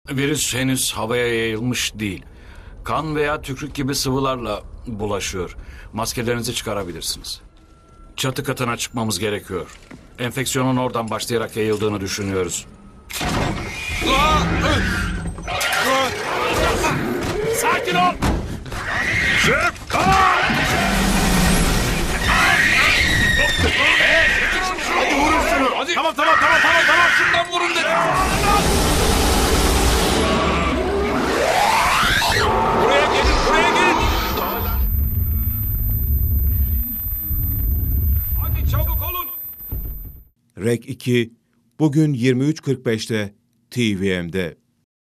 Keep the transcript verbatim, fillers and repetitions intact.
Virüs henüz havaya yayılmış değil. Kan veya tükürük gibi sıvılarla bulaşıyor. Maskelerinizi çıkarabilirsiniz. Çatı katına çıkmamız gerekiyor. Enfeksiyonun oradan başlayarak yayıldığını düşünüyoruz. Sakin ol! Hadi vurun şunu. Hadi. Tamam tamam tamam tamam tamam şundan vurun dedim. Buraya gelin buraya gelin. Hadi çabuk olun. R E C iki bugün yirmi üç kırk beşte T V M'de.